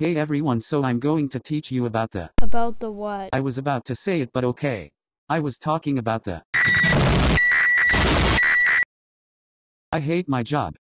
Hey everyone, so I'm going to teach you about the. About the what? I was about to say it, but okay. I was talking about the. I hate my job.